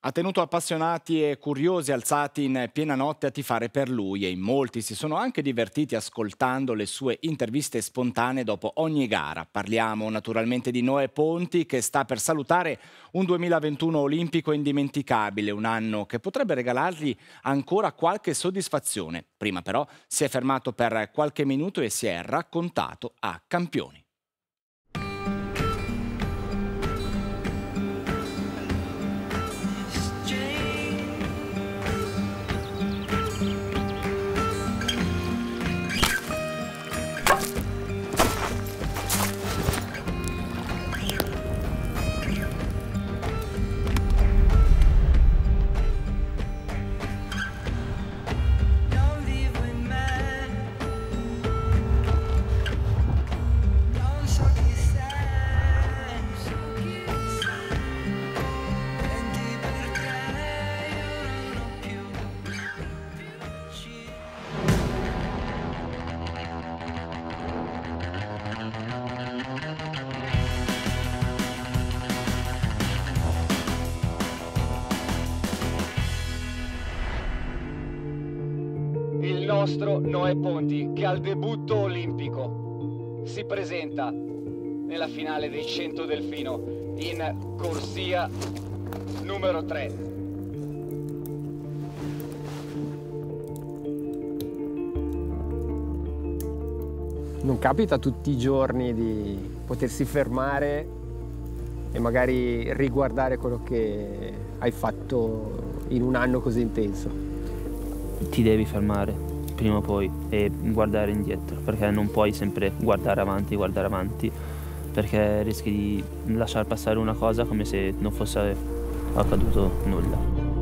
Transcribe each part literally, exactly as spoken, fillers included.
Ha tenuto appassionati e curiosi alzati in piena notte a tifare per lui e in molti si sono anche divertiti ascoltando le sue interviste spontanee dopo ogni gara. Parliamo naturalmente di Noè Ponti che sta per salutare un duemilaventuno olimpico indimenticabile, un anno che potrebbe regalargli ancora qualche soddisfazione. Prima però si è fermato per qualche minuto e si è raccontato a campioni. Don't leave with me. Non so chi sei, so chi sei. Prendi perché io non ho più, più ci. Il nostro Noè Ponti, che al debutto olimpico si presenta nella finale dei cento delfino in corsia numero tre. Non capita tutti i giorni di potersi fermare e magari riguardare quello che hai fatto in un anno così intenso. Ti devi fermare prima o poi e guardare indietro, perché non puoi sempre guardare avanti, guardare avanti, perché rischi di lasciar passare una cosa come se non fosse accaduto nulla.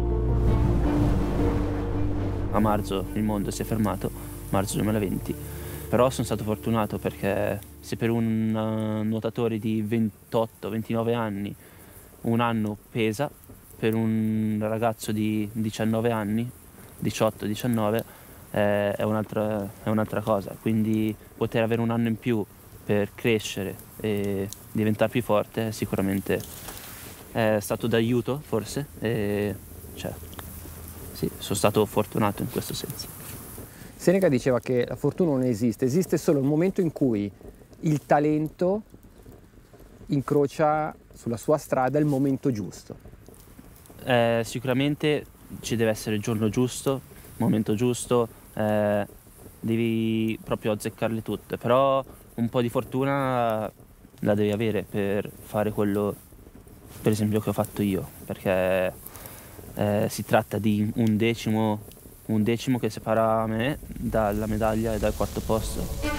A marzo il mondo si è fermato, marzo duemilaventi, però sono stato fortunato perché se per un uh, nuotatore di ventotto ventinove anni un anno pesa, per un ragazzo di diciannove anni, diciotto diciannove, eh, è un'altra è un'altra cosa, quindi poter avere un anno in più per crescere e diventare più forte sicuramente è stato d'aiuto, forse, e cioè, sì, sono stato fortunato in questo senso. Seneca diceva che la fortuna non esiste, esiste solo il momento in cui il talento incrocia sulla sua strada il momento giusto. Eh, sicuramente ci deve essere il giorno giusto, momento giusto, eh, devi proprio azzeccarle tutte, però un po' di fortuna la devi avere per fare quello, per esempio, che ho fatto io, perché eh, si tratta di un decimo, un decimo che separa me dalla medaglia e dal quarto posto.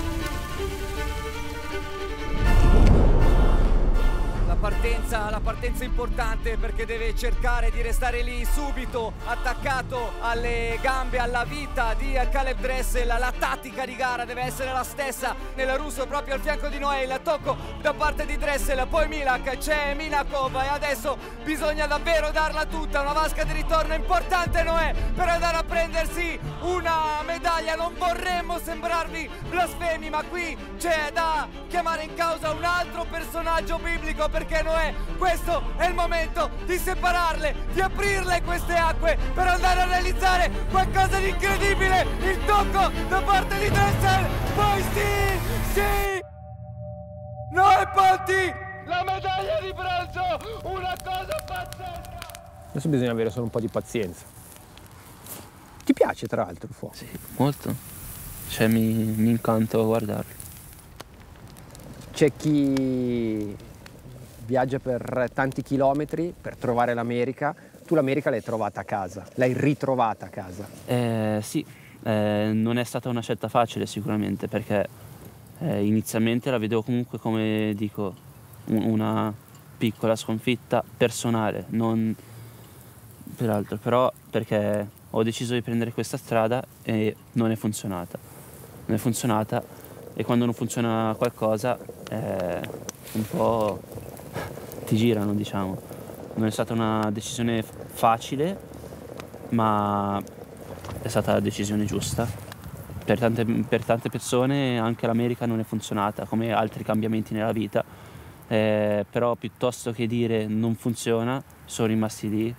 La partenza, la partenza importante perché deve cercare di restare lì subito attaccato alle gambe, alla vita di Caleb Dressel. La tattica di gara deve essere la stessa nel russo proprio al fianco di Noè. Il tocco da parte di Dressel, poi Milak, c'è Minakov e adesso bisogna davvero darla tutta. Una vasca di ritorno importante Noè per andare a prendersi una medaglia. Non vorremmo sembrarvi blasfemi, ma qui c'è da chiamare in causa un altro personaggio biblico, perché Noè, questo è il momento di separarle, di aprirle queste acque per andare a realizzare qualcosa di incredibile. Il tocco da parte di Dressel, poi sì, sì, Noè Ponti, la medaglia di bronzo, una cosa pazzesca. Adesso bisogna avere solo un po' di pazienza. Ti piace tra l'altro il fuoco? Sì, molto. Cioè mi, mi incanta guardarlo. C'è chi viaggia per tanti chilometri per trovare l'America. Tu l'America l'hai trovata a casa, l'hai ritrovata a casa. Eh, sì, eh, non è stata una scelta facile sicuramente, perché eh, inizialmente la vedevo comunque, come dico, un- una piccola sconfitta personale, non per altro, però perché ho deciso di prendere questa strada e non è funzionata. Non è funzionata e quando non funziona qualcosa eh, un po' ti girano, diciamo. Non è stata una decisione f- facile, ma è stata la decisione giusta. Per tante, per tante persone anche l'America non è funzionata, come altri cambiamenti nella vita, eh, però piuttosto che dire non funziona, sono rimasti lì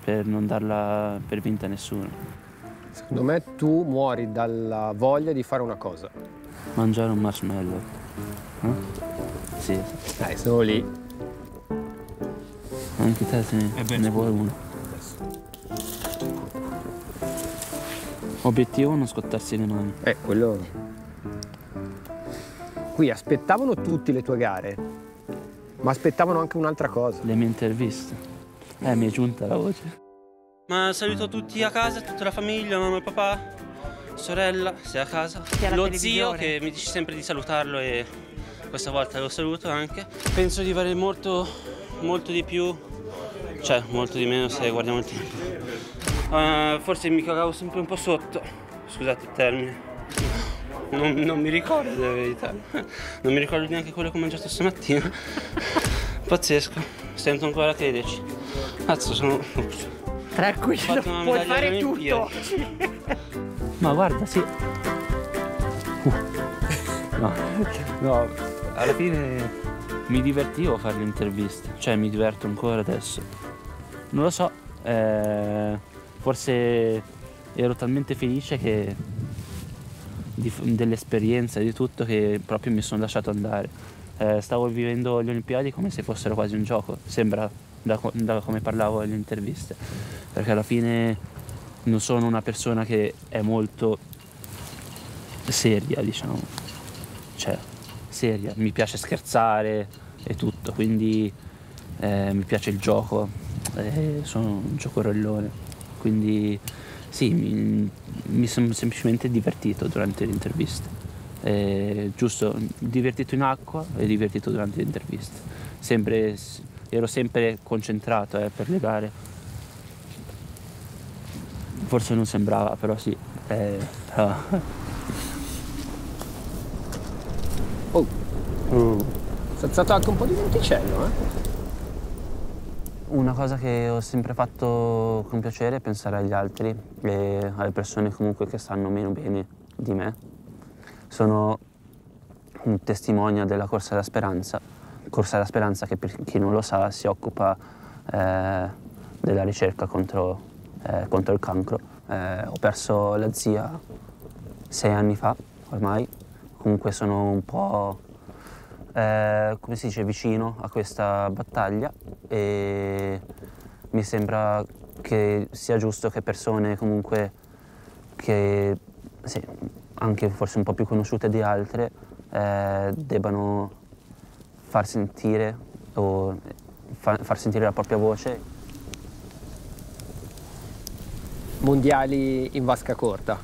per non darla per vinta a nessuno. Secondo me tu muori dalla voglia di fare una cosa. Mangiare un marshmallow. Eh? Sì, Dai, sono lì. anche te te ne, Eh beh, ne vuoi uno. Obiettivo non scottarsi le mani. Eh, quello... Qui aspettavano tutti le tue gare, ma aspettavano anche un'altra cosa. Le mie interviste. Eh, mi è giunta la voce. Ma saluto tutti a casa, tutta la famiglia, mamma e papà, sorella, se è a casa. alla Lo televisione. zio che mi dice sempre di salutarlo e questa volta lo saluto anche. Penso di avere molto, molto di più, cioè molto di meno se guardiamo il tempo. Eh, forse mi cagavo sempre un po' sotto, scusate il termine. Non, non mi ricordo la verità, non mi ricordo neanche quello che ho mangiato stamattina. Pazzesco, sento ancora crederci. Cazzo, sono... Tranquillo, fatto una puoi medaglia fare alle tutto. Ma guarda, sì. Uh. No, no, alla fine mi divertivo a fare le interviste, cioè mi diverto ancora adesso. Non lo so, eh, forse ero talmente felice che di, dell'esperienza e di tutto che proprio mi sono lasciato andare. Eh, stavo vivendo le Olimpiadi come se fossero quasi un gioco, sembra da, da come parlavo alle interviste, perché alla fine non sono una persona che è molto seria, diciamo, cioè seria, mi piace scherzare e tutto, quindi eh, mi piace il gioco, eh, sono un giocorellone, quindi sì, mi, mi sono semplicemente divertito durante le interviste, eh, giusto, divertito in acqua e divertito durante le interviste, sempre, ero sempre concentrato eh, per le gare. Forse non sembrava, però sì. Eh, però... Oh, si è alzato anche un po' di venticello, eh? Una cosa che ho sempre fatto con piacere è pensare agli altri e alle persone comunque che stanno meno bene di me. Sono un testimonial della Corsa della Speranza. Corsa della Speranza che, per chi non lo sa, si occupa eh, della ricerca contro, eh, contro il cancro. Eh, ho perso la zia sei anni fa ormai, comunque sono un po', eh, come si dice, vicino a questa battaglia e mi sembra che sia giusto che persone comunque che, sì, anche forse un po' più conosciute di altre, eh, debbano far sentire o fa, far sentire la propria voce. Mondiali in vasca corta.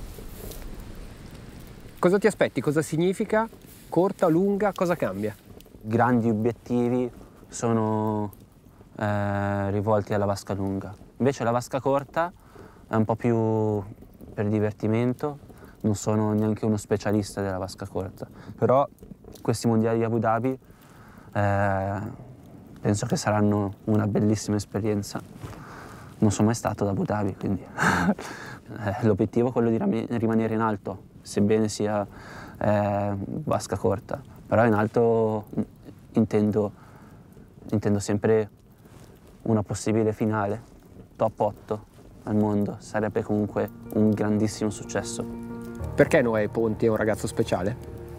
Cosa ti aspetti? Cosa significa? Corta, lunga, cosa cambia? Grandi obiettivi sono eh, rivolti alla vasca lunga. Invece la vasca corta è un po' più per divertimento, non sono neanche uno specialista della vasca corta. Però questi mondiali di Abu Dhabi eh, penso che saranno una bellissima esperienza. Non sono mai stato ad Abu Dhabi, quindi l'obiettivo è quello di rimanere in alto, sebbene sia eh, vasca corta. Però in alto intendo, intendo sempre una possibile finale, top otto al mondo. Sarebbe comunque un grandissimo successo. Perché Noè Ponti è un ragazzo speciale?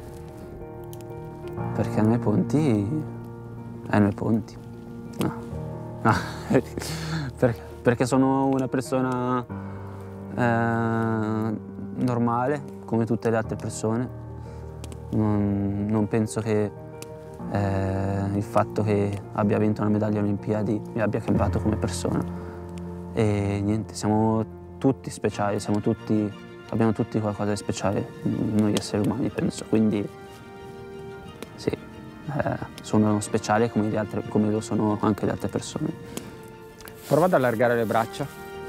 Perché Noè Ponti è Noè Ponti. No, no. perché, perché sono una persona eh, normale, come tutte le altre persone. Non, non penso che eh, il fatto che abbia vinto una medaglia alle Olimpiadi mi abbia cambiato come persona. E niente, siamo tutti speciali, siamo tutti, abbiamo tutti qualcosa di speciale, noi esseri umani penso, quindi sì, eh, sono speciali come, gli altri, come lo sono anche le altre persone. Prova ad allargare le braccia.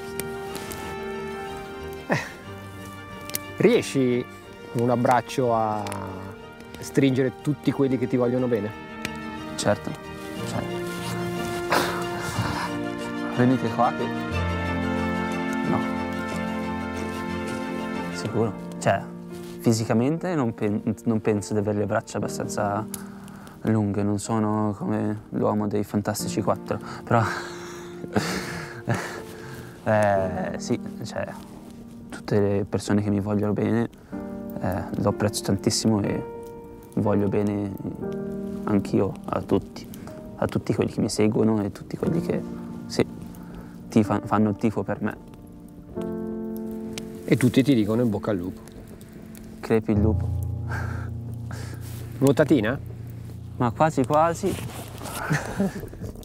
Eh. Riesci con un abbraccio a stringere tutti quelli che ti vogliono bene? Certo, certo. Venite qua che... No. Sicuro. Cioè, fisicamente non, pen- non penso di avere le braccia abbastanza lunghe, non sono come l'uomo dei Fantastici quattro, però... Eh, sì, cioè, tutte le persone che mi vogliono bene eh, lo apprezzo tantissimo e voglio bene anch'io a tutti, a tutti quelli che mi seguono e tutti quelli che sì, ti fa- fanno il tifo per me. E tutti ti dicono in bocca al lupo. Crepi il lupo. Nuotatina? Ma quasi quasi.